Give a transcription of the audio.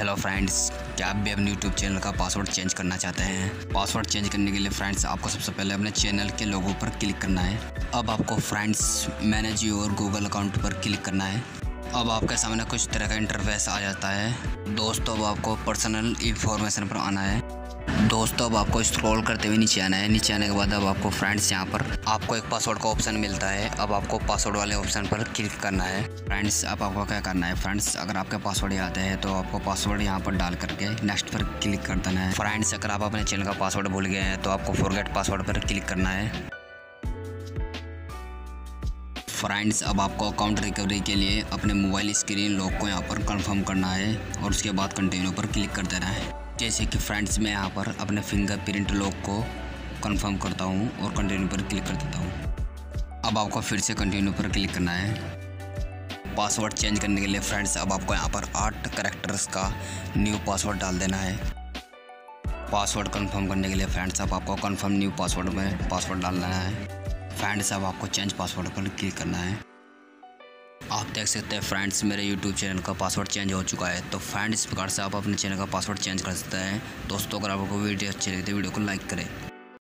Hello friends, क्या आप भी अपने यूट्यूब चैनल का पासवर्ड चेंज करना चाहते हैं? पासवर्ड चेंज करने के लिए फ्रेंड्स आपको सबसे पहले अपने चैनल के लोगो पर क्लिक करना है। अब आपको friends manage your Google account पर क्लिक करना है। अब आपके सामने कुछ तरह का इंटरफेस आ जाता है। दोस्तों, अब आपको पर्सनल इंफॉर्मेशन पर आना है। दोस्तों, अब आपको स्क्रॉल करते हुए नीचे आना है। नीचे आने के बाद अब आपको फ्रेंड्स यहाँ पर आपको एक पासवर्ड का ऑप्शन मिलता है। अब आपको पासवर्ड वाले ऑप्शन पर क्लिक करना है। फ्रेंड्स, अब आपको क्या करना है? फ्रेंड्स, अगर आपके पासवर्ड याद है तो आपको पासवर्ड यहाँ पर डाल करके नेक्स्ट पर क्लिक कर देना है। फ्रेंड्स, अगर आप अपने चैनल का पासवर्ड भूल गए हैं तो आपको फॉरगेट पासवर्ड पर क्लिक करना है। फ्रेंड्स, अब आपको अकाउंट रिकवरी के लिए अपने मोबाइल स्क्रीन लॉक को यहाँ पर कंफर्म करना है और उसके बाद कंटिन्यू पर क्लिक कर देना है। जैसे कि फ्रेंड्स, मैं यहाँ पर अपने फिंगरप्रिंट लॉक को कंफर्म करता हूँ और कंटिन्यू पर क्लिक कर देता हूँ। अब आपको फिर से कंटिन्यू पर क्लिक करना है। पासवर्ड चेंज करने के लिए फ्रेंड्स अब आपको यहाँ पर 8 कैरेक्टर्स का न्यू पासवर्ड डाल देना है। पासवर्ड कंफर्म करने के लिए फ्रेंड्स अब आपको कंफर्म न्यू पासवर्ड में पासवर्ड डालना है। फ्रेंड्स, अब आपको चेंज पासवर्ड पर क्लिक करना है। आप देख सकते हैं फ्रेंड्स, मेरे YouTube चैनल का पासवर्ड चेंज हो चुका है। तो फ्रेंड्स, इस प्रकार से आप अपने चैनल का पासवर्ड चेंज कर सकते हैं। दोस्तों, अगर आपको वीडियो अच्छी लगी तो वीडियो को लाइक करें।